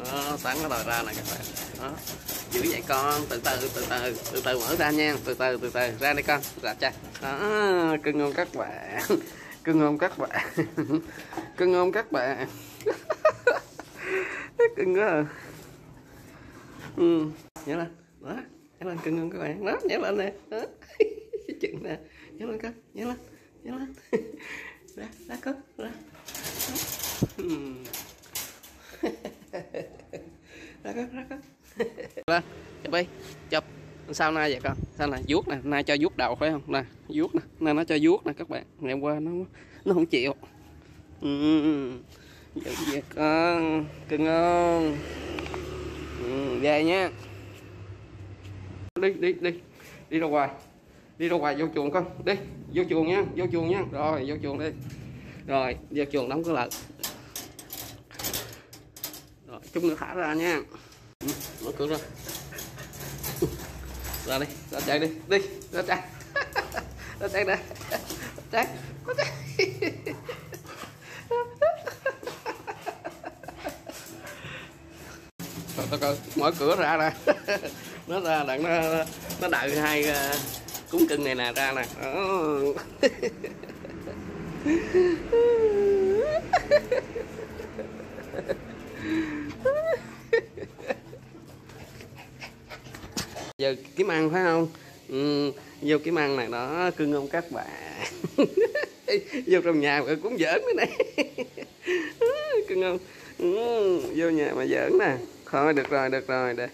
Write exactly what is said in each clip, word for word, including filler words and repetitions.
Đó, sáng nó lòi ra nè các bạn. Đó, giữ vậy con, từ từ từ từ từ từ mở ra nha, từ từ từ từ ra đây con, dạ cha. Đó, cưng không các bạn, cưng không các bạn, cưng không các bạn, cưng quá à. Ừ, nhớ lên, đó, nhớ lên cưng không các bạn, đó, nhớ lên nè, đó, chừng nè, nhớ lên con, nhớ lên, nhớ lên, ra, ra con, ra. Ra con, ra con. Lên, chụp đi, chụp. Sao nay vậy con? Sao này vuốt nè, nay cho vuốt đầu phải không? Nè, vuốt nè, nay nó cho vuốt nè các bạn. Ngày hôm qua nó nó không chịu. Ừ, vậy vậy con, cưng không? Ừ, về nha. Đi đi đi. Đi ra ngoài. Đi ra ngoài vô chuồng con, đi. Vô chuồng nha, vô chuồng nha. Rồi, vô chuồng đi. Rồi, vô chuồng đóng cửa lại. Rồi, chút nữa thả ra nha. Ừ, mở cửa ra. Ra đi, ra chạy đi, đi, ra chạy. Ra chạy nè. Chạy. Rồi tôi coi mở cửa ra nè. Nó ra đặng nó nó đợi hai uh, cún cưng này nè ra nè. Giờ kiếm ăn phải không? Ừ, vô kiếm ăn này đó, cưng không các bạn. Vô trong nhà mà cũng giỡn nữa này. Cưng không? Ừ, vô nhà mà giỡn nè. Thôi được rồi, được rồi đây.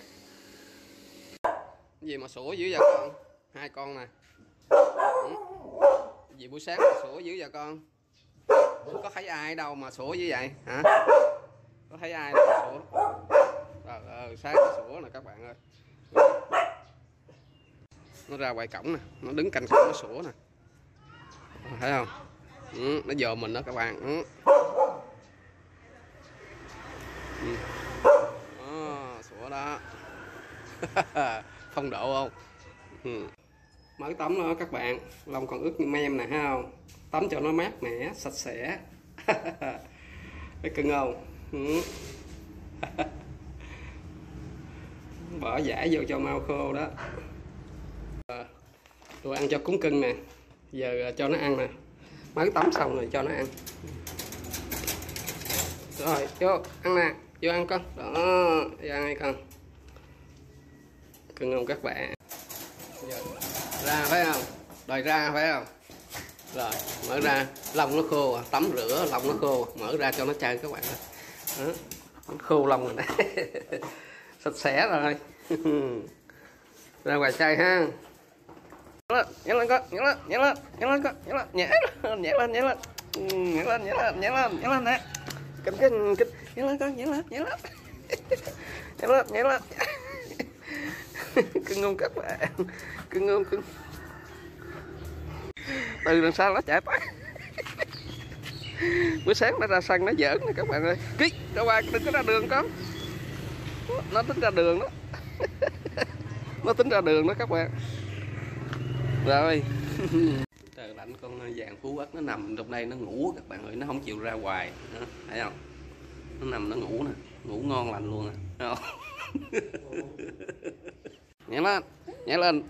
Gì mà sủa dữ vậy con? Hai con nè. Ừ. Gì buổi sáng mà sủa dữ vậy con? Có thấy ai đâu mà sủa dữ vậy hả? Có thấy ai đâu mà sủa? Trời ơi, sáng nó sủa nè các bạn ơi. Nó ra ngoài cổng nè, nó đứng cạnh cổng nó sủa nè. Thấy không? Ừ, nó dòm mình đó các bạn. Ừ. Ừ. À, sủa đó. Phong độ không? Ừ. Mới tắm đó các bạn, lông còn ướt như mem nè, thấy không? Tắm cho nó mát mẻ, sạch sẽ. Thấy cưng không? Ừ. Bỏ giải vô cho mau khô đó. Đồ ăn cho cún cưng nè, giờ cho nó ăn nè. Mới tắm xong rồi cho nó ăn. Rồi vô ăn nè, vô ăn con. Đó, vô ăn hay con. Cưng không các bạn? Giờ ra phải không? Đòi ra phải không? Rồi mở ra, lông nó khô à, tắm rửa lông nó khô, mở ra cho nó chơi các bạn. Đó, nó khô lông rồi nè. Sạch sẽ rồi. Ra ngoài chơi ha. Nhảy lên con, nhảy lên, nhảy lên, nhảy lên con, nhảy lên, nhảy lên, nhảy lên, nhảy lên, nhảy lên, nhảy lên, nhảy lên, nhảy lên nè. Kinh kinh kinh, nhảy lên con, nhảy lên, nhảy lên, nhảy lên, nhảy lên. Cưng không các bạn, cưng không cưng. Từ đằng sau nó chạy tới. Bữa sáng nó ra sân nó giỡn nè các bạn ơi. Kí, ra ngoài đừng có ra đường con. Nó tính ra đường đó. Nó tính ra đường đó các bạn. Rồi. Trời lạnh, con vàng Phú Quốc nó nằm trong đây nó ngủ các bạn ơi, nó không chịu ra ngoài đó, thấy không? Nó nằm nó ngủ nè, ngủ ngon lành luôn nè, thấy không? Nhảy lên, nhảy lên.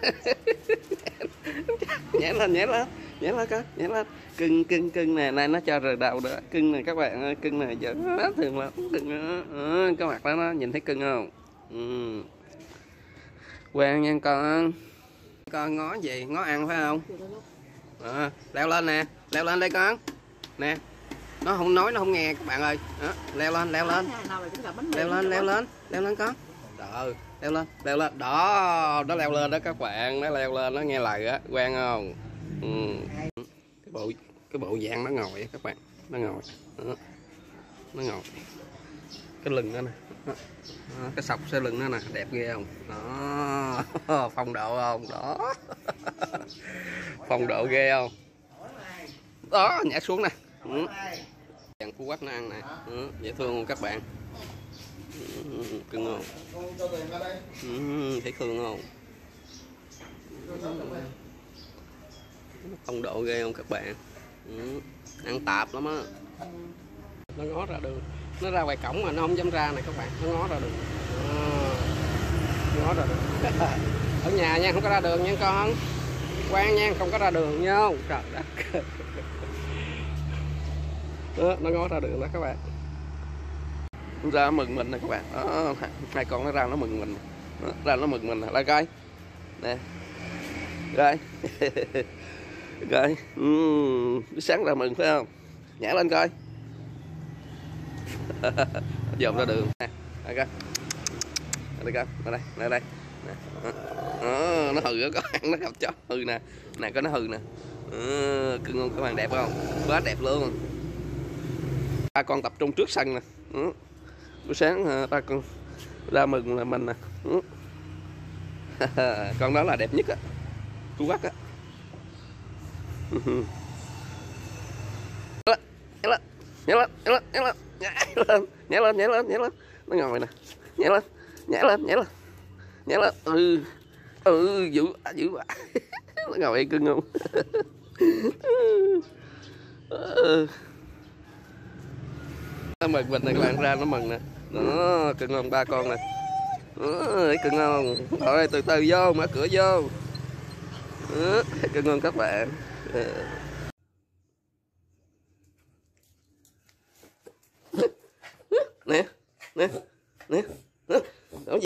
Nhảy lên, nhảy lên, nhảy lên con, nhảy lên. Cưng cưng cưng nè, này nó cho rời đầu đó, cưng này các bạn ơi, cưng này giờ nó thường lắm, cưng đó, cái mặt đó nó nhìn thấy cưng không? Ừ. Quen nha con. Con ngó gì, ngó ăn phải không? À, leo lên nè, leo lên đây con nè, nó không nói, nó không nghe các bạn ơi. Đó, leo lên, leo lên, leo lên, leo lên, leo lên con. Trời ơi, leo lên, leo lên, đó, nó leo lên đó các bạn, nó leo lên, nó nghe lời á, quen không? Ừ. Cái bộ cái bộ dạng nó ngồi các bạn, nó ngồi, đó. Nó ngồi, cái lưng đó nè. Đó. Đó, cái sọc xe lưng nó nè, đẹp ghê không? Đó, phong độ không? Đó. Phong độ ghê không? Đó, nhảy xuống nè. Ừ. Vàng Phú Quốc nó ăn nè. Ừ, dễ thương không các bạn? Ừ, cưng không? Ừ, thấy thương không? Phong độ ghê không các bạn? Ừ, ăn tạp lắm á. Nó ngó ra đường, Nó ra ngoài cổng mà nó không dám ra này các bạn, nó ngó ra đường. À, ngó ra đường. Ở nhà nha, không có ra đường nha con. Quan nha, không có ra đường nha. Trời đất. Đó, nó ngó ra đường đó các bạn. Ra mừng mình nè các bạn. Đó, hai con nó ra nó mừng mình. Đó, ra nó mừng mình là coi nè, rồi rồi uhm, sáng ra mừng phải không, nhả lên coi. Dòm ra đường nè, đây coi, đây coi, đây đây đây nè. Đó, nó hừ có ăn nó gặp chó hừ nè, nè có nó hừ nè. Đó, cưng không các bạn, đẹp không, quá đẹp luôn. Ba con tập trung trước sân nè. Đó. Buổi sáng ba con ra mừng là mình nè. Con đó là đẹp nhất á, Cú Quắc á. Nhảy lên, nhảy lên, nhảy lên, nhảy lên, nhảy lên, nhảy lên, nhảy lên, nó ngồi nè, nhảy lên, nhảy lên, nhảy lên, nhảy lên, ừ, ừ, dữ, dữ quá, nó ngồi cưng không? Nó mừng mình này các bạn, ra nó mừng nè, đó, cưng không, ba con nè, đó, cưng không, rồi từ từ vô, mở cửa vô, đó, cưng không các bạn. Nè, nè, nè,